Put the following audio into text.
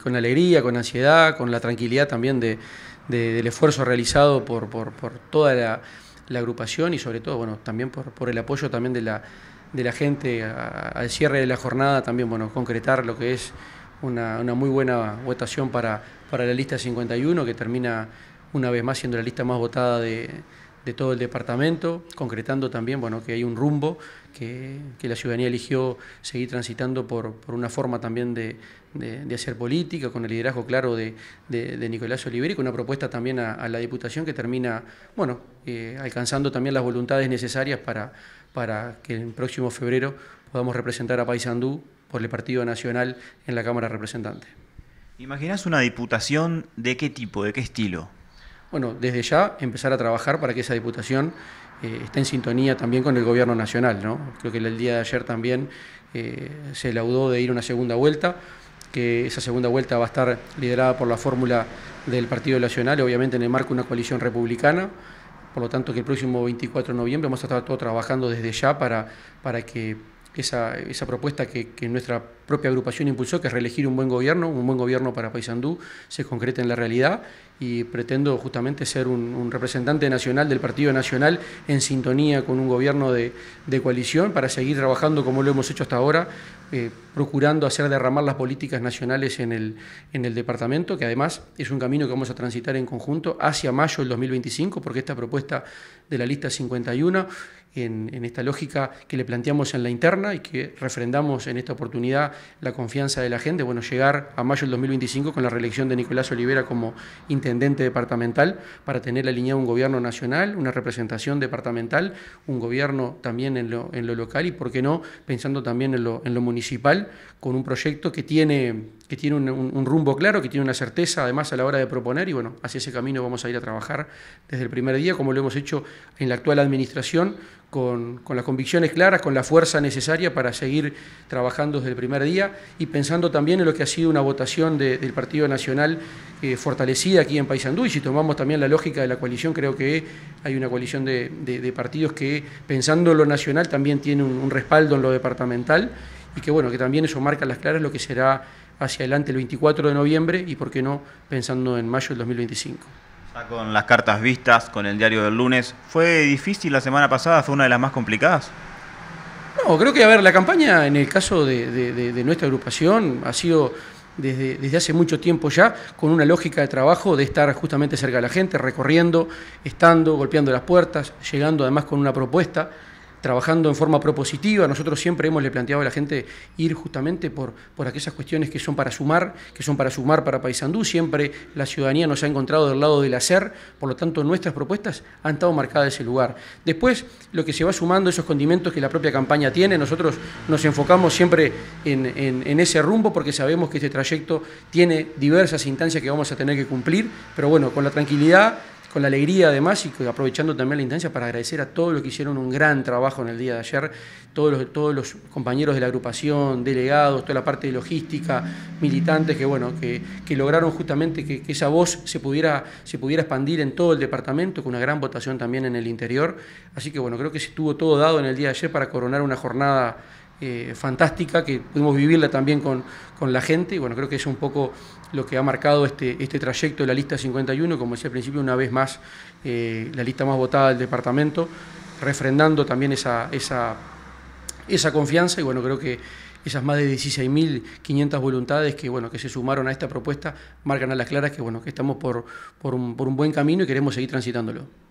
con alegría, con ansiedad, con la tranquilidad también del esfuerzo realizado por toda la agrupación y sobre todo, bueno, también por el apoyo también de la gente al cierre de la jornada, también, bueno, concretar lo que es una muy buena votación para la lista 51, que termina una vez más siendo la lista más votada de todo el departamento, concretando también, bueno, que hay un rumbo que la ciudadanía eligió seguir transitando por una forma también de hacer política, con el liderazgo claro de Nicolás Oliveri, con una propuesta también a la Diputación que termina, bueno, alcanzando también las voluntades necesarias para que en próximo febrero podamos representar a Paysandú por el Partido Nacional en la Cámara de Representantes. ¿Imaginás una diputación de qué tipo, de qué estilo? Bueno, desde ya empezar a trabajar para que esa diputación esté en sintonía también con el gobierno nacional, ¿no? Creo que el día de ayer también se laudó de ir a una segunda vuelta, que esa segunda vuelta va a estar liderada por la fórmula del Partido Nacional, obviamente en el marco de una coalición republicana, por lo tanto que el próximo 24 de noviembre vamos a estar todos trabajando desde ya para que esa propuesta que nuestra propia agrupación impulsó, que es reelegir un buen gobierno para Paysandú, se concrete en la realidad, y pretendo justamente ser un representante nacional del Partido Nacional en sintonía con un gobierno de coalición para seguir trabajando como lo hemos hecho hasta ahora, procurando hacer derramar las políticas nacionales en el departamento, que además es un camino que vamos a transitar en conjunto hacia mayo del 2025, porque esta propuesta de la lista 51, en esta lógica que le planteamos en la interna y que refrendamos en esta oportunidad la confianza de la gente, bueno, llegar a mayo del 2025 con la reelección de Nicolás Olivera como intendente departamental, para tener alineado un gobierno nacional, una representación departamental, un gobierno también en lo local y, por qué no, pensando también en lo municipal, con un proyecto que tiene un rumbo claro, que tiene una certeza además a la hora de proponer, y bueno, hacia ese camino vamos a ir a trabajar desde el primer día, como lo hemos hecho en la actual administración, con las convicciones claras, con la fuerza necesaria para seguir trabajando desde el primer día y pensando también en lo que ha sido una votación del Partido Nacional fortalecida aquí en Paysandú. Y si tomamos también la lógica de la coalición, creo que hay una coalición de partidos que, pensando en lo nacional, también tiene un respaldo en lo departamental, y que bueno, que también eso marca las claras lo que será hacia adelante el 24 de noviembre y, por qué no, pensando en mayo del 2025. Con las cartas vistas, con el diario del lunes, ¿fue difícil la semana pasada? ¿Fue una de las más complicadas? No, creo que, a ver, la campaña en el caso de nuestra agrupación ha sido desde hace mucho tiempo ya, con una lógica de trabajo de estar justamente cerca de la gente, recorriendo, estando, golpeando las puertas, llegando además con una propuesta, trabajando en forma propositiva. Nosotros siempre le planteado a la gente ir justamente por aquellas cuestiones que son para sumar para Paysandú. Siempre la ciudadanía nos ha encontrado del lado del hacer, por lo tanto nuestras propuestas han estado marcadas en ese lugar. Después, lo que se va sumando, esos condimentos que la propia campaña tiene, nosotros nos enfocamos siempre en ese rumbo, porque sabemos que este trayecto tiene diversas instancias que vamos a tener que cumplir, pero bueno, con la tranquilidad, con la alegría además, y aprovechando también la instancia para agradecer a todos los que hicieron un gran trabajo en el día de ayer, todos los compañeros de la agrupación, delegados, toda la parte de logística, militantes, que bueno, que lograron justamente que esa voz se pudiera expandir en todo el departamento, con una gran votación también en el interior. Así que bueno, creo que se estuvo todo dado en el día de ayer para coronar una jornada fantástica, que pudimos vivirla también con la gente, y bueno, creo que es un poco lo que ha marcado este trayecto de la lista 51, como decía al principio, una vez más la lista más votada del departamento, refrendando también esa confianza, y bueno, creo que esas más de 16.500 voluntades que se sumaron a esta propuesta marcan a las claras que, bueno, que estamos por un buen camino y queremos seguir transitándolo.